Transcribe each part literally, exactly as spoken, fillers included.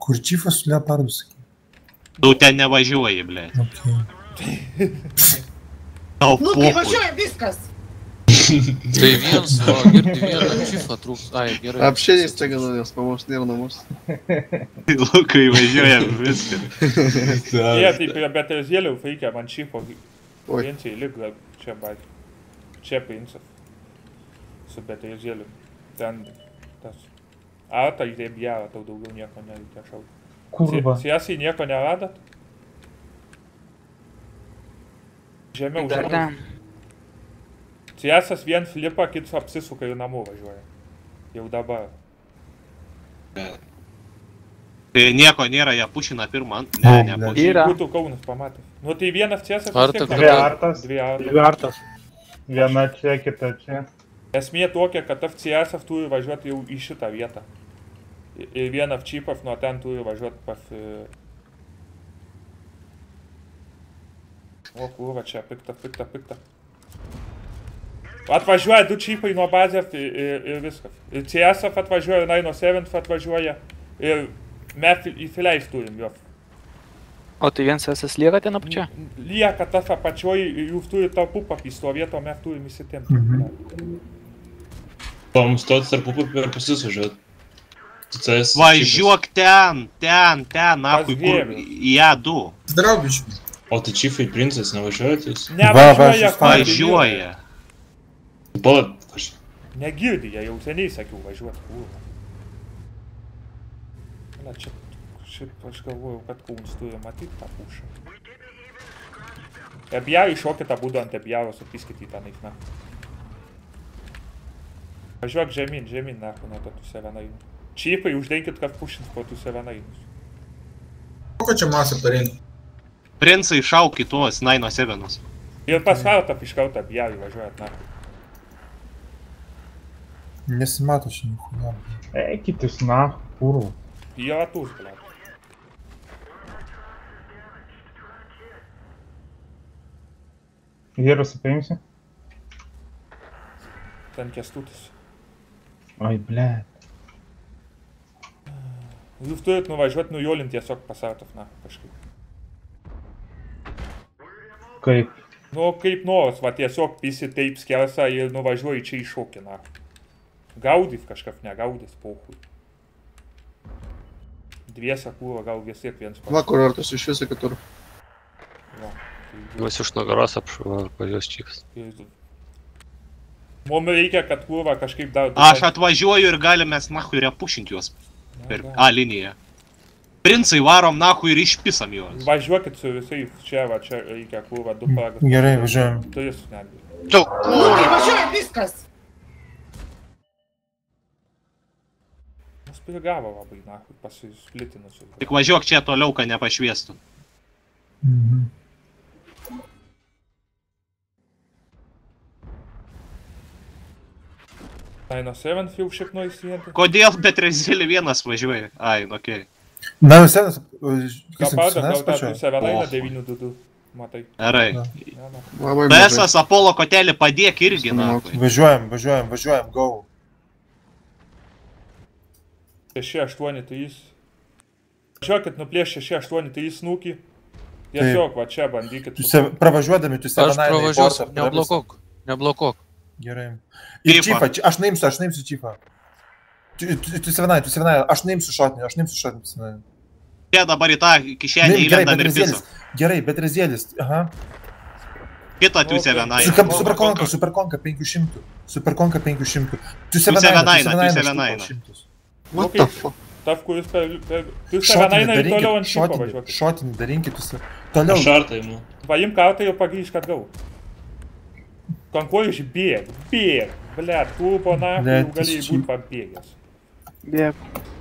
Kur čifas su leopardu, sakė? Tu ten nevažiuoji, ble. Okay. Tau Nu, tai važiuoja viskas. Tai viens, o girdi vieną čifą trūks. Ai, gerai. Вообще есть тага на нас, по-моему, нервно может. Lukai važiuoja viską. Jie, taip, bet zėliau reikia man čifo. Oi. Vienčiai lyg, čia baig. Čia princas. Su betė zėliau. Ten tas. A, tai taip gerą, tau daugiau nieko nereikia šaukti. Kurva. Siesiai nieko neradat? Žemiau, žemiau. Siesas vien flipą, kits apsisuka ir namo važiuoja. Jau dabar. Tai nieko nėra, jie pušina pirmą, ne, ne pušina. Būtų Kaunas pamatęs. Nu tai vienas Siesas... Dvi artas. Dvi artas. Dvi artas. Viena čia, kita čia. Esmė tokia, kad F C S turi važiuoti jau į šitą vietą. Ir vieną F-čipą nuo ten turi važiuoti pas... O, kurva, čia pikta, pikta, pikta. Atvažiuoja du čipai nuo bazės ir, ir, ir viskas. Ir C S atvažiuoja, nine oh seven atvažiuoja ir mes įsileis turim juos. O tai viens esas lieka ten apačia? Lieka tas apačioj, jūs turite tarpupapį stovėti, o mes turim įsitemti. Mhm. Mums stotis tarpupapį per pusis važiuoti. Važiuok ten, ten, ten, nahui, kur į A du. Zdraubiškai. O tai čifai princas nevažiuojat jūs? Nevažiuoja, važiuoja. Palat, aš... Negirdi, jie jau seniai sakiau važiuoti, kurva. Na, čia, šiaip aš galvojau, kad Kaunas turi matyti tą pušą. Ebjarį šokit abudu ant Ebjaro, supiskit į tą naikną. Važiuok žemyn, žemyn, nahu, nuo to tų sevenainų. Čipai, uždenkit, kad pušins po tų sevenainus. Kokia čia masė parinti? Princai šauk į tuos nine oh sevenus. Ir pas kartą iš karto Ebjarį važiuojat, nahu. Nesimato čia nichuja. Eikitis, na, kurva. Į ratus, blėt. Vyrus paimsi? Ten Kęstutis. Oi, blėt. Jūs turit nuvažiuoti, nujolint tiesiog pasartov, na, kažkaip. Kaip? Nu, kaip nors, va, tiesiog pisi taip skersą ir nuvažiuoji čia į šokį, na. Gaudys kažkas, negaudys, pohui. Dviese kūro, gal vis tiek viens pas. Va, kur artas iš viso kitur. Juos iš nugaros apšuva, pažiūrės čikas. Mums reikia, kad kūro kažkaip dar... Aš atvažiuoju ir galime nahui repušinti juos per A liniją. Princai varom nahui ir išpisam juos. Važiuokit su visais čia, va, čia reikia kūro du pagas. Gerai, važiuojam. Tris netgi. Tu, Nu, tai važiuoja viskas. Spirgavo labai, nahui, pasisplitinusiu. tik važiuok čia toliau, kad nepašviestų. Mhm. nine oh seven jau šiek nuo įsijėti. Kodėl bet Rezilį vienas važiuoja? Ai, okei. Na, jau senas... Kapada, gal tą tu sevenainą devyni du du, matai. Gerai. Labai P S as Apollo kotelį padėk irgi, na. Važiuojam, važiuojam, važiuojam, go. šeši aštuoni trys. Važiuokit, nuplėš šeši aštuoni trys snūkį. Tiesiog, va čia bandykit. Pravažiuodami, tu sevenainą į Aš pravažiuosiu, neblokok, neblokok. Gerai. Ir čifą, aš naimsiu, aš naimsiu čifą. Tu sevenai, tu sevenai, aš naimsiu šotinį, aš naimsiu šotinį. Čia dabar į tą kišenį įlendam ir pisam. Gerai, bet Rezėlis, aha. Kitą tu sevenai. Superkonka, superkonka penkių šimtų. Superkonka penkių šimtų. Tu sevenainą, tu sevenainą. What the fuck? Taf, kuris per... Tu sevenainą ir toliau ant šimto važiuokit. Šotinį darinkit, toliau. Aš artai imu. Paim kartą ir pagrįžk atgal. Konkuoju iš bėg, bėg. Blet, tu po nahu jau galėjai būt pabėgęs. Bėg.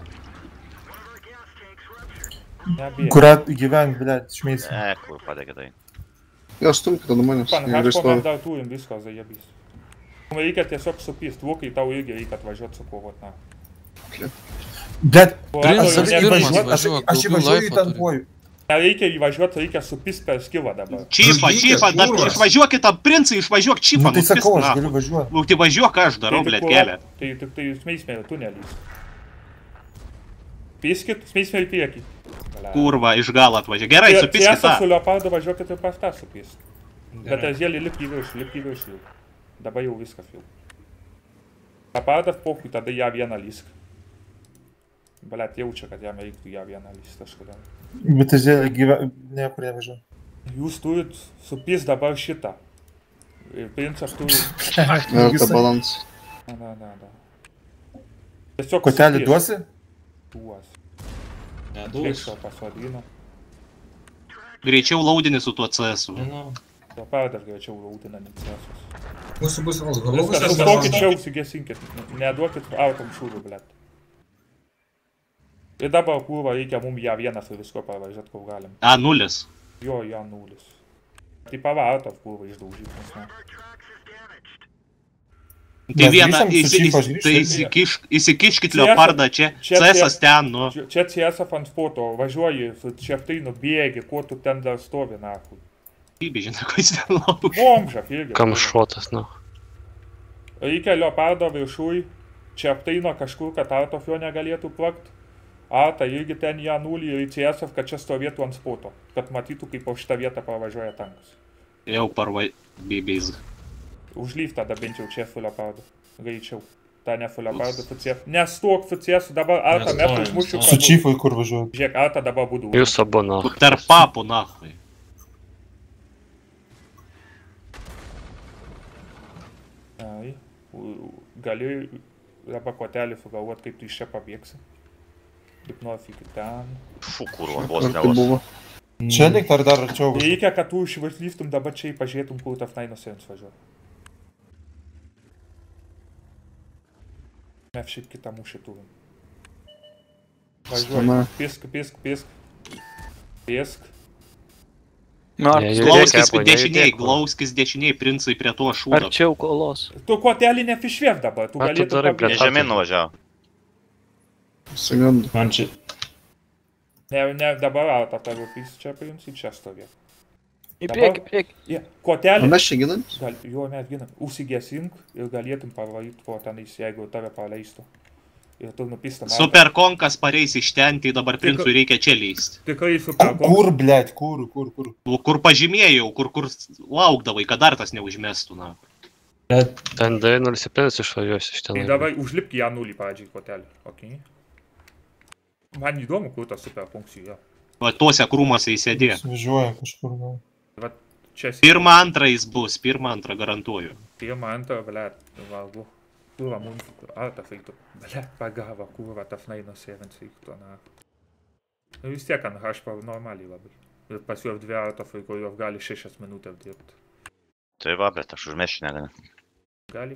Nebėg. Kurą gyvenk, blet, šmeisi. Ne, kur padėkė tai. Я столько на манęs. Pan, haško mes dar turim viską zajebys. Mums reikia tiesiog supyst, vokai tau irgi reikia atvažiuot su kovot, na. Bet, Princas pirmas važiuok, aš įvažiuoju į tankuoju. Nereikia įvažiuot, reikia supyst per skilą dabar. Čifą, čifą, dar išvažiuokit tą princą, išvažiuok čifą, nu tai sakau, aš galiu važiuoti. Nu tai važiuok, aš darau, blet, kelią. Tai tik tai jūs meismėjo tunelys. Piskit, smėsime į priekį. Kurva, iš galo atvažiuoja. Gerai, supiskit Tiesa, tą. su Leopardu važiuokit ir pas tą supisk. Bet Ezėlį lip į viršų, lip į viršų jau. Dabar jau viskas jau. Leopardas pokui, tada ją vieną lysk. Blet, jaučia, kad jam reiktų ją vieną lyst, aš kodėl. Bet Ezėlį gyva... Niekur nevažiuoja. Jūs turit supis dabar šitą. Ir princas turi... Verta balans. Na, na, na, na. Tiesiog Kotelį duosi? Duos. Neduos. Visą pasvadino. Greičiau laudini su tuo C S-u. Nu, Leopardas greičiau laudina Nicesus. Mūsų bus vals Viskas, galvos. sustokit čia, užsigesinkit. Neduokit autom šūrių, blet. Ir dabar kurva reikia mum ją vieną su visko parvažiuot, kol galim. A, nulis. Jo, ją nulis. Tai pavartot kurva išdaužyt, nes ne. Tai Mes vieną, grįžtam su įsi- Chief'as, įsi- grįžtam? tai įsikišk, įsikiškit Čia- Leopardą čia, čia- C S-as ten, nu. Čia- Čia C S ant foto, važiuoji su čeptainu bėgi, kuo tu ten dar stovi, nahui. Įbė, žinai, ko jis ten laukia. Bomžak irgi. Kamšotas, nu. Reikia Leopardo viršui, čeptaino kažkur, kad Artof jo negalėtų plakt. Arta irgi ten ją nulį ir į C S, kad čia stovėtų ant spoto, kad matytų, kaip po šitą vietą pravažiuoja tankas. Jau parvai bėbės. Užlyv tada bent jau čia su Leopardu. Greičiau. Ta ne su Leopardu, su C S. Nestok su C S, dabar Arta Nestojam, metų užmušiu. nestojam. Su Chief'u į kur važiuoja? Žiūrėk, Arta dabar būdų. Jūs abu, na. Tarp papų, nahui. Ai, u- gali dabar kotelį sugalvot, kaip tu iš čia pabėgsi. Kaip nors iki ten. Fu, kurva, vos Ar ne tai vos. buvo? Čia lyg ar dar arčiau važiuoja? Reikia, kad tu išvažlyftum dabar čia ir pažiūrėtum, kur tas Nainos Sens važiuoja. Mes šiaip kitą mūšį turim. Važiuoji, Stama. pisk, pisk, pisk. Pisk. Nu, ar Ne, tu- jau- Glauskis Judėk, dešiniai, judėk. glauskis dešiniai, princai prie to šūdo. arčiau kolos. Tu kotelį nefišvėk dabar, tu Ką tu galėtum darai, Jie blet? pabėgti. žemyn nuvažiavo. Sekundę. man čia... Ne, ne, dabar Arta tavo pys čia princai, čia stovė. Į Dabar- priekį, priekį. Ja, O kotelį. mes čia ginamės? Gal, jo, mes ginam. Užsigesink ir galėtum pavaryti po tenais, jeigu tave paleistų. Ir tu nupistum. Superkonkas pareis iš ten, tai dabar princui reikia čia lysti. Tikrai super. Kur, blėt, kur, kur, kur? Kur pažymėjau, kur, kur laukdavai, kad dar tas neužmestų, na. Bet Ten D nulis septyni išvažiuos iš Tai ten. dabar užlipk ją nulį pradžiai kotelį. Ok. Man įdomu, kur tas super funkcija. Va, tuose krūmuose įsėdė. Važiuoja kažkur, gal. Vat čia Pirmą antrą jis bus, pirmą antrą garantuoju. pirmą, antrą, blėt, valgu. Kurva mums, Arta feiktų. Blėt, pagavo, kurva tas Nainos Sens feiktų, na. Nu vis tiek ant H P normaliai labai. Ir pas juos dvi Arta feikų, jos gali šešias minutės dirbti. Tai va, bet aš užmeščiu negaliu. Gali?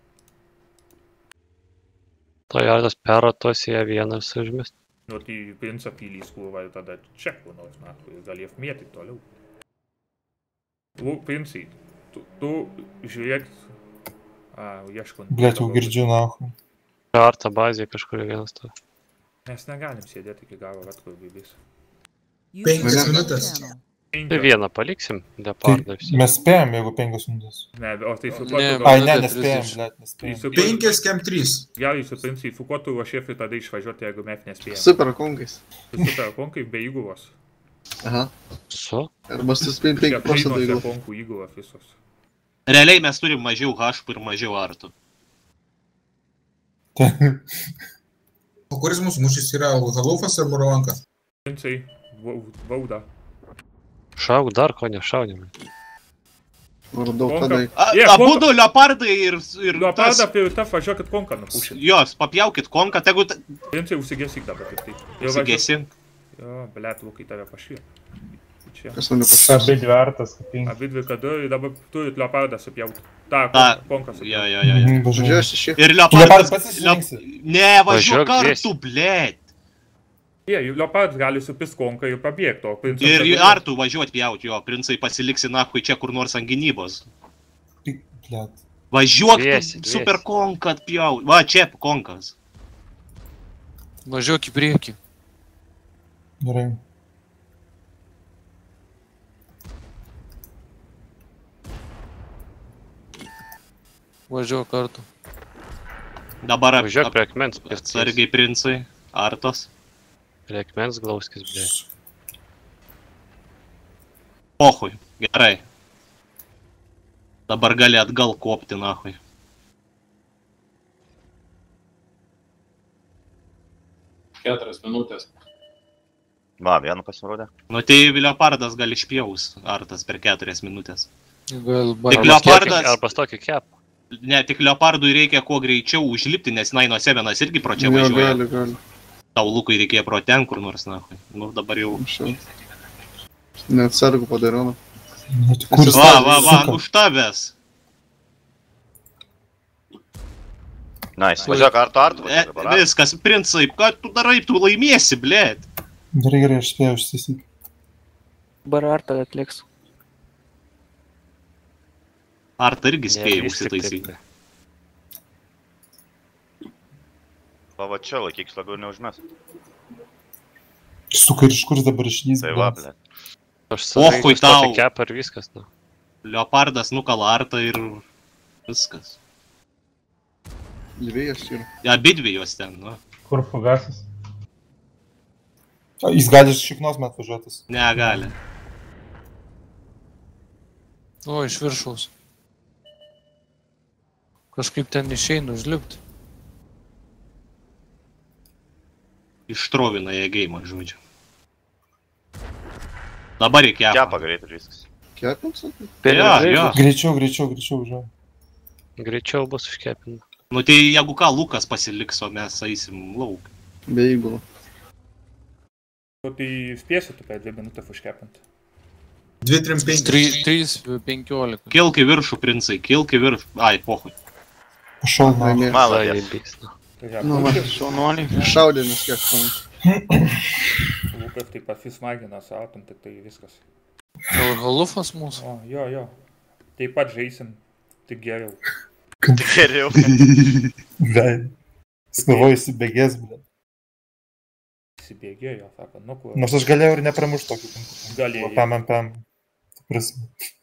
To jardas perratos į ją vieną visą užmest. Nu tai princą pylys kurva ir tada čia kur nors, na, ir galės mėtyti toliau. Lu, princai, tu, tu žiūrėk. A, ieškant. Blėt, jau girdžiu, nahu. Arta bazėje kažkur vienas to. Mes negalim sėdėti iki galo, vat kur bėbės. Penkias minutės. Tai vieną paliksim, Leopardą visi. Mes spėjom, jeigu penkios minutės. Ne, o tai su Ne, kuo tu... Ai, minutė ne, nespėjom, trisdešimt. blėt, Tai nespėjom. su kuo... Penkias kem trys. Gerai, su princai, su kuo tu ruošiesi tada išvažiuoti, jeigu mes nespėjame? Super konkais. Su super konkai be įgulos. Aha. Su? Arba su spėjim penki procentai Čia įgulų. konkų įgulos visos. Realiai mes turim mažiau H P ir mažiau artų. O kuris mūsų mūšis yra Halufas ar Murovankas? Princai, vau- vauda. Šauk dar ko nešaunėme. Radau Konka. kadai. A- Je, Abudu leopardai ir, ir Leopardą tas... prie taf važiuokit konką nupušit. Jos, papjaukit konką, tegu ta- Princai, užsigesyk dabar kaip tai. Ir važiuok- užsigesink. Jo, blėt, lukai tave pašyja. Čia. Kas mane pasakė? Abi dvertas, kaip penki. Abi dvi kada ir dabar turit leopardą supjauti. Ta, Ta, konką supjauti. Jo, jo, jo. jo. Mhm, važiuoja. Važiuosi šį. Ir Leopardas leopardas... pats išsirinksi. Ne, važiuok Važiuok kartu, blėt. Jie, leopardas gali supist konką ir pabėgti, o princas... Ir tada- artų važiuot pjauti, jo, princai pasiliksi nahui čia kur nors ant gynybos. Blėt. Važiuok, Dviesi, tu super konką atpjaut. Va, čia konkas. Važiuok į priekį. Gerai. Važiuok kartu. Dabar ap- Važiuok ap- prie akmens. atsargiai princai, artos. Reikmens glauskis, blė. Pohui, gerai. Dabar gali atgal kopti, nahui. Keturias minutės. Va, vienu pasirodė. Nu tai Leopardas gali išpjaus artas per keturias minutės. Gal Tik Leopardas... Arba tokį kep. Ne, tik Leopardui reikia kuo greičiau užlipti, nes Naino Sevenas irgi pro čia važiuoja. Gali, gali. Tau Lukui reikėjo pro ten kur nors, nahui. Nu dabar jau... Net sargų padariau. Va, va, va, už tavęs. Nice. Važiuok, artu, artu. E, viskas, princai, ką tu darai, tu laimėsi, blėt. Gerai, gerai, aš spėjau užsisik. Dabar Arta atliks. Arta irgi spėjo užsitaisyti. Va, va čia laikyk slagų ir neužmes. Suka, ir iš kur dabar išlys? Tai va, blėt. Aš Ochui tau. tokį kep ar viskas, nu. Leopardas nukala Artą ir viskas. Dviejas yra. Abidvi jos ten, nu. Kur fugasas? Jis gali iš šiknos met važiuotis. Negali. O, iš viršaus. Kažkaip ten išeina užlipti. Ištrovina jie geimą, žodžiu. Dabar reikia kepą. Kepą greit ir viskas. Kepint, sakai? Jo, jo. Greičiau, greičiau, greičiau važiuoju. Greičiau bus užkepina. Nu tai jeigu ką, Lukas pasiliks, o mes eisim lauk. Be įgulų. O tai spėsi tu per dvi minutės užkepint. dvi trim penki. trys penkiolika. Kilk į viršų, princai, kilk į viršų. Ai, pohui. Pašal, man. Maladės. Nu, va, Šaunuoliai. šaudėmis kiek panašiai. Lukas taip pasismagina su autom, tik tai viskas. Gal Halufas mūsų? O, jo, jo. Taip pat žaisim, tik geriau. Geriau. Veid. Snovoju įsibėgės, blė. Įsibėgėjo, sako, nu kur. Nors aš galėjau ir nepramušt tokį. Galėjai. Pam, pam, pam. Prasme.